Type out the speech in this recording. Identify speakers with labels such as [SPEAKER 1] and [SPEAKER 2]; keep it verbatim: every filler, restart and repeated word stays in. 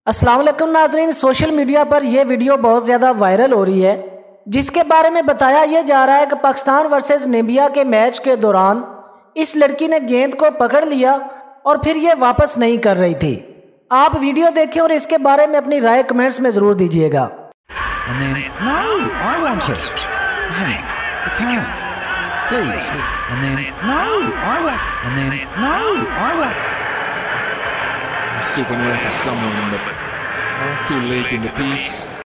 [SPEAKER 1] अस्सलाम वालेकुम नाजरीन, सोशल मीडिया पर यह वीडियो बहुत ज़्यादा वायरल हो रही है जिसके बारे में बताया यह जा रहा है कि पाकिस्तान वर्सेस नामीबिया के मैच के दौरान इस लड़की ने गेंद को पकड़ लिया और फिर यह वापस नहीं कर रही थी। आप वीडियो देखें और इसके बारे में अपनी राय कमेंट्स में ज़रूर दीजिएगा।
[SPEAKER 2] Still going to for someone, but too late in the piece.